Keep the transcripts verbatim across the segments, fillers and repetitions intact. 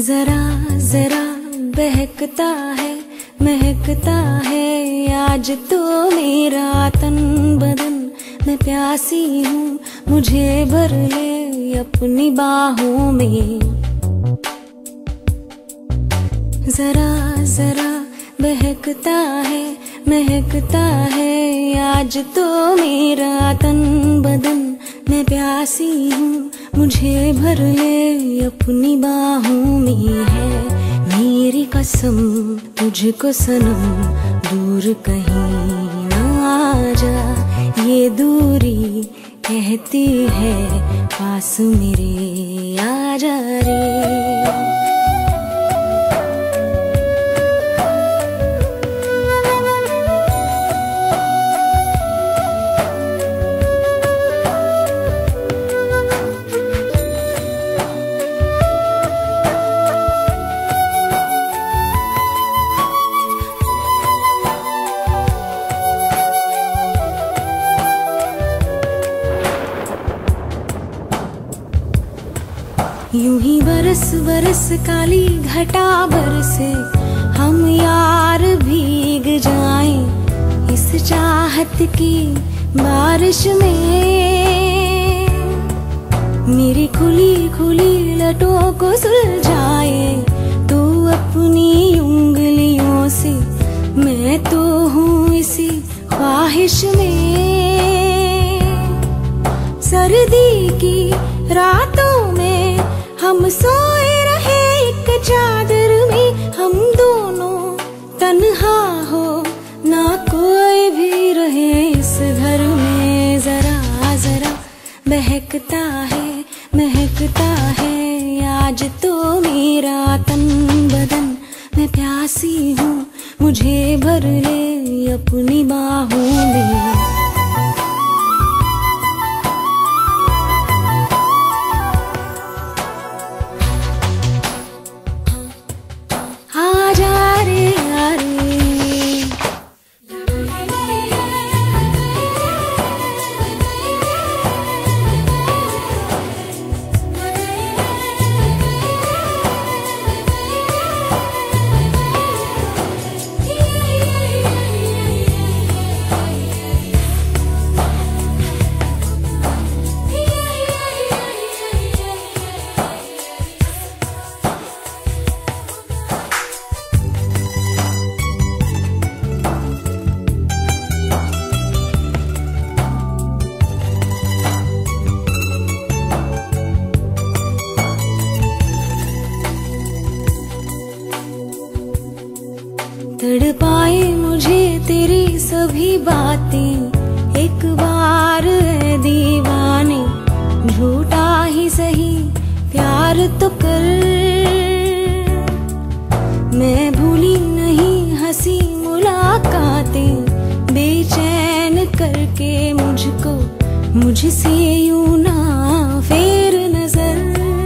जरा जरा बहकता है महकता है आज तो मेरा तन बदन। मैं प्यासी हूँ मुझे भर ले अपनी बाहों में। जरा जरा बहकता है महकता है आज तो मेरा तन बदन। मैं प्यासी हूँ मुझे भर ले अपनी बाहों में। है मेरी कसम तुझको सनम दूर कहीं ना जा। ये दूरी कहती है पास मेरे आ जा रे। यूं ही बरस बरस काली घटा बरसे हम यार भीग जाएं इस चाहत की बारिश में। मेरी खुली खुली लटों को सुलझाए तू अपनी उंगलियों से। मैं तो हूँ इसी ख्वाहिश में। सर्दी की रातों में हम सोए रहे एक चादर में। हम दोनों तन्हा हो ना कोई भी रहे इस घर में। जरा जरा बहकता है महकता है आज तो मेरा तन बदन। मैं प्यासी हूँ मुझे भर ले अपनी बाहों में। तड़पाए मुझे तेरी सभी बातें एक बार है दीवाने। झूठा ही सही प्यार तो कर। मैं भूली नहीं हंसी मुलाकातें बेचैन करके मुझको मुझसे यूं ना फेर नजर।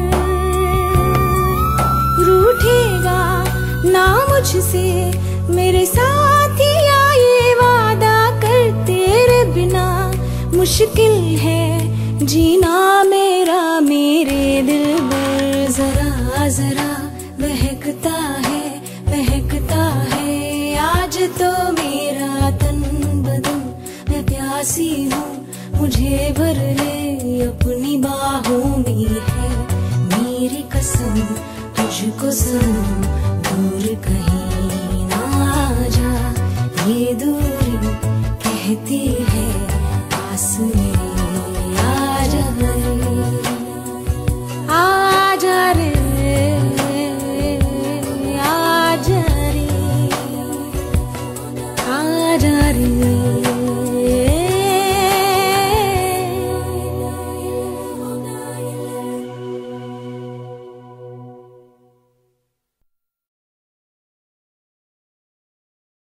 रूठेगा ना मुझसे मेरे साथिया ये वादा कर। तेरे बिना मुश्किल है जीना मेरा मेरे दिल पर। जरा जरा बहकता है महकता है आज तो मेरा तन बदन। मैं प्यासी हूँ मुझे भर ले अपनी बाहों में। है मेरी कसम तुझको सनम दूर कहीं